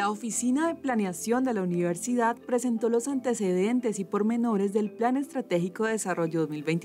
La Oficina de Planeación de la Universidad presentó los antecedentes y pormenores del Plan Estratégico de Desarrollo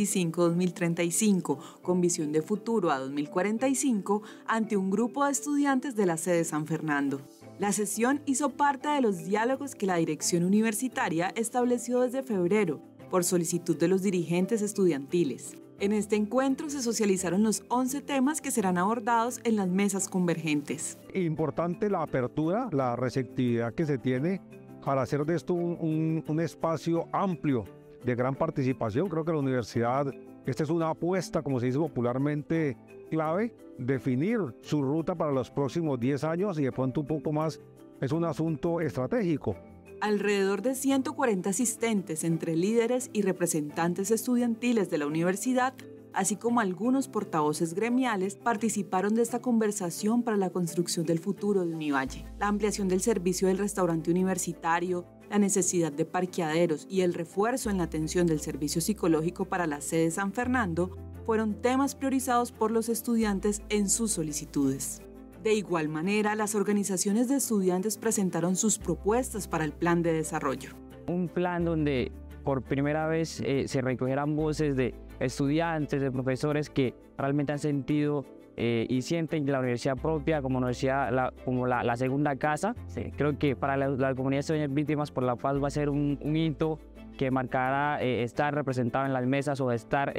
2025-2035, con visión de futuro a 2045, ante un grupo de estudiantes de la sede San Fernando. La sesión hizo parte de los diálogos que la dirección universitaria estableció desde febrero, por solicitud de los dirigentes estudiantiles. En este encuentro se socializaron los 11 temas que serán abordados en las mesas convergentes. Importante la apertura, la receptividad que se tiene para hacer de esto un espacio amplio de gran participación. Creo que la universidad, esta es una apuesta, como se dice popularmente, clave, definir su ruta para los próximos 10 años y de pronto un poco más es un asunto estratégico. Alrededor de 140 asistentes entre líderes y representantes estudiantiles de la universidad, así como algunos portavoces gremiales, participaron de esta conversación para la construcción del futuro de Univalle. La ampliación del servicio del restaurante universitario, la necesidad de parqueaderos y el refuerzo en la atención del servicio psicológico para la sede San Fernando fueron temas priorizados por los estudiantes en sus solicitudes. De igual manera, las organizaciones de estudiantes presentaron sus propuestas para el plan de desarrollo. Un plan donde por primera vez se recogieran voces de estudiantes, de profesores que realmente han sentido y sienten la universidad propia como universidad, como la segunda casa. Sí, creo que para la comunidad de estudiantes víctimas por la paz va a ser un hito que marcará estar representado en las mesas o estar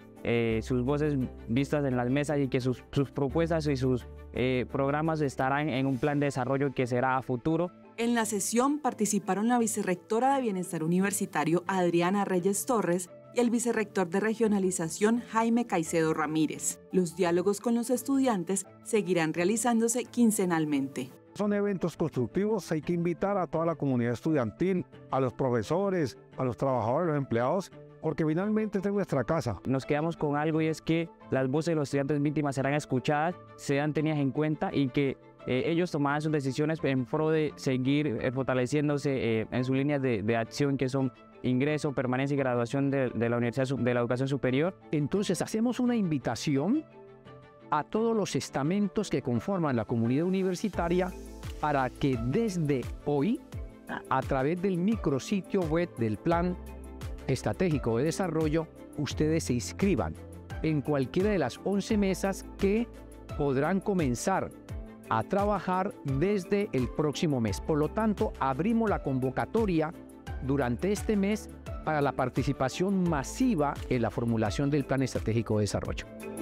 sus voces vistas en las mesas y que sus propuestas y sus programas estarán en un plan de desarrollo que será a futuro. En la sesión participaron la vicerrectora de Bienestar Universitario Adriana Reyes Torres y el vicerrector de Regionalización Jaime Caicedo Ramírez. Los diálogos con los estudiantes seguirán realizándose quincenalmente. Son eventos constructivos, hay que invitar a toda la comunidad estudiantil, a los profesores, a los trabajadores, a los empleados, porque finalmente esta es nuestra casa. Nos quedamos con algo y es que las voces de los estudiantes víctimas serán escuchadas, serán tenidas en cuenta y que ellos tomarán sus decisiones en pro de seguir fortaleciéndose en sus líneas de acción, que son ingreso, permanencia y graduación de la universidad, de la educación superior. Entonces hacemos una invitación a todos los estamentos que conforman la comunidad universitaria para que desde hoy, a través del micrositio web del Plan Estratégico de Desarrollo, ustedes se inscriban en cualquiera de las 11 mesas que podrán comenzar a trabajar desde el próximo mes. Por lo tanto, abrimos la convocatoria durante este mes para la participación masiva en la formulación del Plan Estratégico de Desarrollo.